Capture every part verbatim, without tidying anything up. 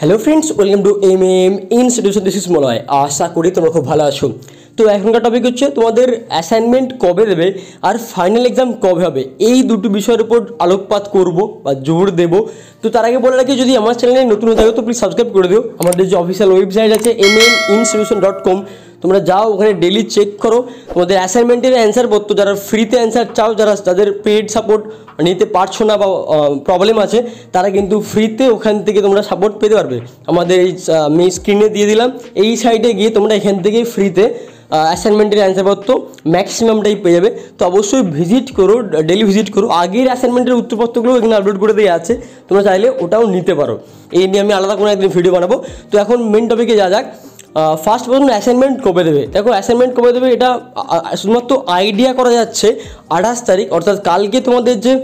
Hello friends, welcome to M M institution. This is Malay. আশা করি তোমরা খুব ভালো আছো। তো এখনকার টপিক হচ্ছে তোমাদের অ্যাসাইনমেন্ট কবে দেবে আর ফাইনাল এক্সাম কবে হবে, এই দুটো বিষয়ের উপর আলোকপাত করব বা জোর দেবো। তো তার আগে বলে রাখি, যদি আমার চ্যানেলে নতুন হয়ে থাকো তো প্লিজ সাবস্ক্রাইব করে দিও। আমাদের যে অফিসিয়াল ওয়েবসাইট আছে M M institution dot com, তোমরা যাও, ওখানে ডেলি চেক করো তোমাদের অ্যাসাইনমেন্টের অ্যান্সার পত্র। যারা ফ্রিতে অ্যান্সার চাও, যারা যাদের পেড সাপোর্ট নিতে পারছো না বা প্রবলেম আছে, তারা কিন্তু ফ্রিতে ওখান থেকে তোমরা সাপোর্ট পেতে পারবে। আমাদের এই আমি স্ক্রিনে দিয়ে দিলাম, এই সাইডে গিয়ে তোমরা এখান থেকে ফ্রিতে অ্যাসাইনমেন্টের অ্যান্সারপত্র ম্যাক্সিমামটাই পেয়ে যাবে। তো অবশ্যই ভিজিট করো, ডেলি ভিজিট করো। আগের অ্যাসাইনমেন্টের উত্তরপত্রগুলো এখানে আপলোড করে দেওয়া আছে, তোমরা চাইলে ওটাও নিতে পারো। এই নিয়ে আমি আলাদা কোনো একদিন ভিডিও বানাবো। তো এখন মেন টপিকে যা যাক। ফার্স্ট প্রথম অ্যাসাইনমেন্ট কবে দেবে, দেখো অ্যাসাইনমেন্ট কবে দেবে এটা শুধুমাত্র আইডিয়া করা যাচ্ছে আঠাশ তারিখ, অর্থাৎ কালকে তোমাদের যে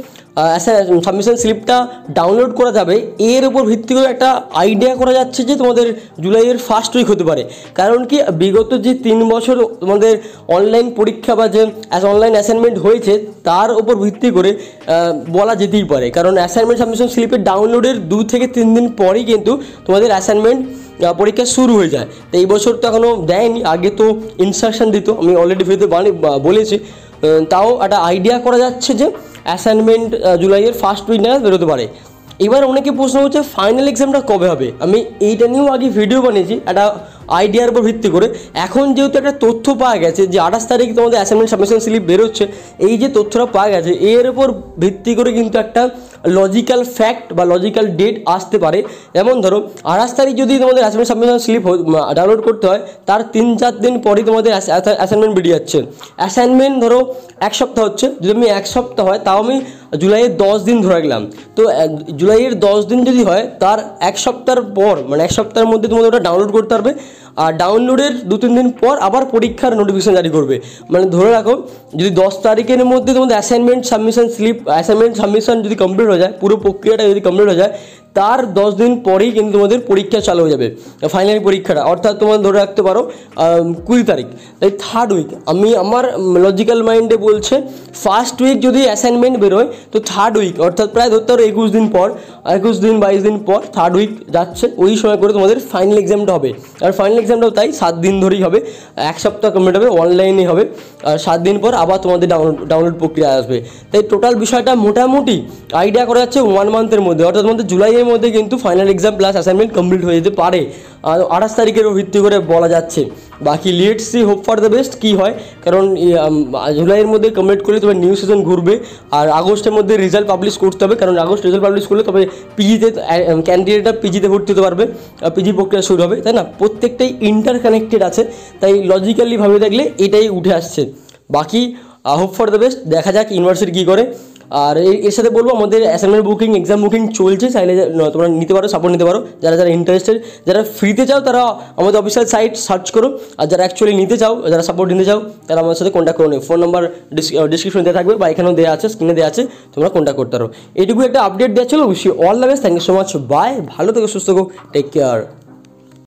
সাবমিশন স্লিপটা ডাউনলোড করা যাবে, এর উপর ভিত্তি করে একটা আইডিয়া করা যাচ্ছে যে তোমাদের জুলাইয়ের ফার্স্ট উইক হতে পারে। কারণ কি, বিগত যে তিন বছর তোমাদের অনলাইন পরীক্ষা বা যে অনলাইন অ্যাসাইনমেন্ট হয়েছে তার উপর ভিত্তি করে বলা যেতেই পারে। কারণ অ্যাসাইনমেন্ট সাবমিশন স্লিপের ডাউনলোডের দু থেকে তিন দিন পরেই কিন্তু তোমাদের অ্যাসাইনমেন্ট পরীক্ষা শুরু হয়ে যায়। তো এই বছর তো এখনও দেয়নি, আগে তো ইনস্ট্রাকশন দিত, আমি অলরেডি ভিডিওতে বানি বলেছি। তাও একটা আইডিয়া করা যাচ্ছে যে অ্যাসাইনমেন্ট জুলাইয়ের ফার্স্ট উইক নাগাদ বেরোতে পারে। এবার অনেকে প্রশ্ন হচ্ছে ফাইনাল এক্সামটা কবে হবে। আমি এইটা নিয়েও আগে ভিডিও বানিয়েছি একটা আইডিয়ার উপর ভিত্তি করে। এখন যেহেতু একটা তথ্য পাওয়া গেছে যে আঠাশ তারিখ তোমাদের অ্যাসাইনমেন্ট সাবমিশন স্লিপ বেরোচ্ছে, এই যে তথ্যটা পাওয়া গেছে এর উপর ভিত্তি করে কিন্তু একটা লজিক্যাল ফ্যাক্ট বা লজিক্যাল ডেট আসতে পারে। যেমন ধরো আঠাশ তারিখ যদি তোমাদের অ্যাসাইনমেন্ট সাবমিশন স্লিপ ডাউনলোড করতে হয়, তার তিন চার দিন পরেই তোমাদের অ্যাসাইনমেন্ট বেরিয়ে যাচ্ছে। অ্যাসাইনমেন্ট ধরো এক সপ্তাহ হচ্ছে, যদি আমি এক সপ্তাহ হয় তাও আমি জুলাইয়ের দশ দিন ধরে রাখলাম। তো জুলাইয়ের দশ দিন যদি হয়, তার এক সপ্তাহের পর মানে এক সপ্তাহের মধ্যে তোমাদের ওটা ডাউনলোড করতে পারবে। আর ডাউনলোডের দু তিন দিন পর আবার পরীক্ষার নোটিফিকেশন জারি করবে। মানে ধরে রাখো, যদি দশ তারিখের মধ্যে তোমাদের assignment submission slip assignment submission যদি কমপ্লিট হয়ে যায়, পুরো প্রক্রিয়াটা যদি কমপ্লিট হয়ে যায়, তার দশ দিন পরেই কিন্তু তোমাদের পরীক্ষা চালু হয়ে যাবে, ফাইনাল পরীক্ষাটা। অর্থাৎ তোমার ধরে রাখতে পারো কুড়ি তারিখ, তাই থার্ড উইক। আমি আমার লজিক্যাল মাইন্ডে বলছে ফার্স্ট উইক যদি অ্যাসাইনমেন্ট বেরোয় তো থার্ড উইক, অর্থাৎ প্রায় ধরতে পারো একুশ দিন পর, একুশ দিন বাইশ দিন পর থার্ড উইক যাচ্ছে, ওই সময় করে তোমাদের ফাইনাল এক্সামটা হবে। আর ফাইনাল এক্সামটাও তাই সাত দিন ধরেই হবে, এক সপ্তাহ কমপ্লিট হবে, অনলাইনে হবে। আর সাত দিন পর আবার তোমাদের ডাউনলোড ডাউনলোড প্রক্রিয়া আসবে। তাই টোটাল বিষয়টা মোটামুটি আইডিয়া করা যাচ্ছে ওয়ান মান্থের মধ্যে, অর্থাৎ তোমাদের জুলাইয়ের মধ্যে কিন্তু final exam plus assignment complete হয়ে যেতে পারে। আর আঠাশ তারিখেরও ভিত্তি করে বলা যাচ্ছে। বাকি let's see, hope for the best কী হয়। কারণ জুলাইয়ের মধ্যে কমপ্লিট করলে তবে নিউ সিজন ঘুরবে, আর আগস্টের মধ্যে রেজাল্ট পাবলিশ করতে হবে। কারণ আগস্ট রেজাল্ট পাবলিশ করলে তবে পিজিতে ক্যান্ডিডেটরা পিজিতে ভর্তি হতে পারবে, পিজি প্রক্রিয়া শুরু হবে, তাই না? প্রত্যেকটাই ইন্টার কানেক্টেড আছে, তাই লজিক্যালি ভাবে দেখলে এটাই উঠে আসছে। বাকি হোপ ফর দ্য বেস্ট, দেখা যাক ইউনিভার্সিটি কী করে। আর এর সাথে বলবো, আমাদের অ্যাসাইনমেন্ট বুকিং এক্সাম বুকিং চলছে, চাইলে তোমরা নিতে পারো, সাপোর্ট নিতে পারো। যারা যারা ইন্টারেস্টেড, যারা ফ্রিতে চাও তারা আমাদের অফিসিয়াল সাইট সার্চ করো, আর যারা অ্যাকচুয়ালি নিতে চাও, যারা সাপোর্ট নিতে চাও, তারা আমাদের সাথে কন্ট্যাক্ট করো। ফোন নাম্বার ডিসক্রিপশনে দেওয়া থাকবে বা এখানেও দেওয়া আছে, স্ক্রিনে দেওয়া আছে, তোমরা কন্ট্যাক্ট করতে পারো। এইটুকু একটা আপডেট দেওয়া ছিল। Wish you all the best, thank you so much, bye, ভালো থেকো, সুস্থ থেকো, টেক কেয়ার।